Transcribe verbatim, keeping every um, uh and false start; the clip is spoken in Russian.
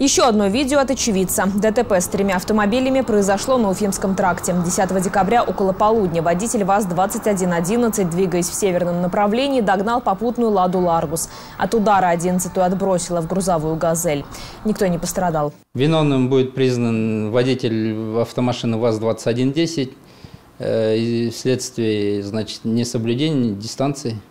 Еще одно видео от очевидца. ДТП с тремя автомобилями произошло на Уфимском тракте. десятого декабря около полудня водитель ВАЗ двадцать один одиннадцать, двигаясь в северном направлении, догнал попутную «Ладу Ларгус». От удара одиннадцатую отбросило в грузовую «Газель». Никто не пострадал. Виновным будет признан водитель автомашины ВАЗ двадцать один десять. Вследствие, значит, несоблюдения дистанции.